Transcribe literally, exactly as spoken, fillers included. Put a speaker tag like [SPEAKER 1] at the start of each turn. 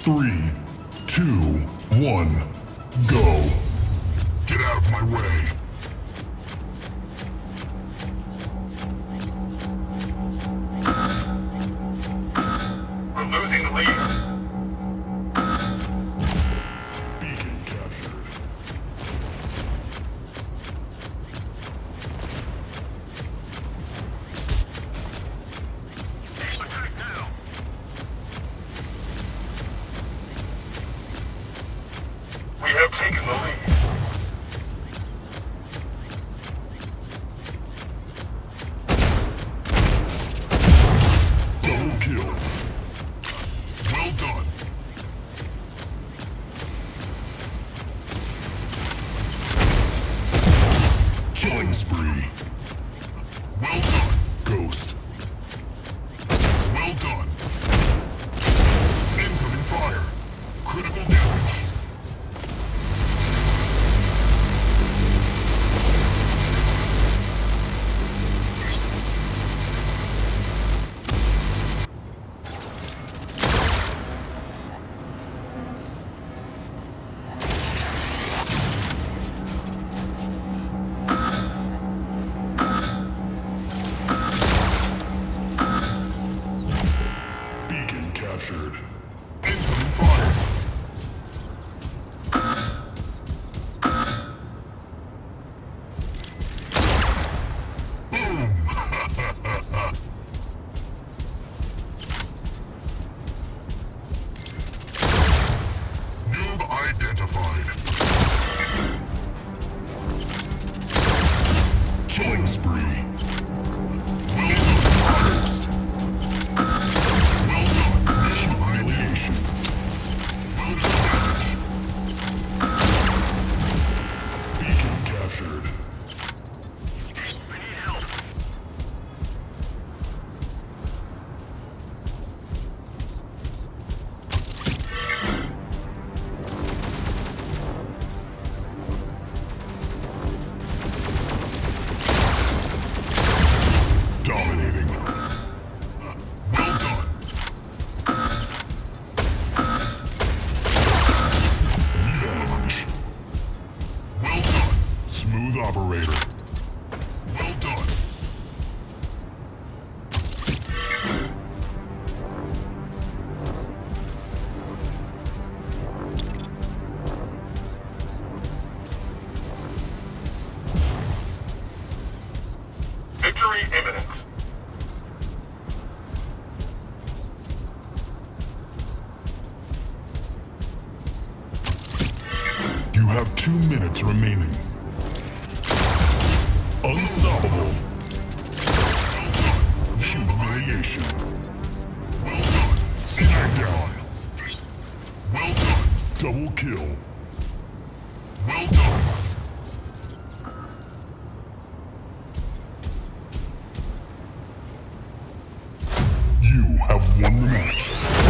[SPEAKER 1] Three, two, one, go. Get out of my way.
[SPEAKER 2] We're losing the lead.
[SPEAKER 1] Beacon captured.
[SPEAKER 2] Attack now. We have taken the lead.
[SPEAKER 1] Double kill. Well done. Killing spree. Well done, Ghost. Well done. Incoming fire. Critical damage. Beacon captured. Incoming fire. Boom! Noob identified. Killing spree. Well done, Ghost. Well done, mission humiliation. Well done, damage. Beacon captured.
[SPEAKER 2] We need help.
[SPEAKER 1] Dominating. Well done. Revenge. Well done. Smooth operator. Well done.
[SPEAKER 2] Victory imminent.
[SPEAKER 1] You have two minutes remaining. Unstoppable. Well done. Humiliation. Well done. Smackdown. Well done. Double kill. Well done. You have won the match.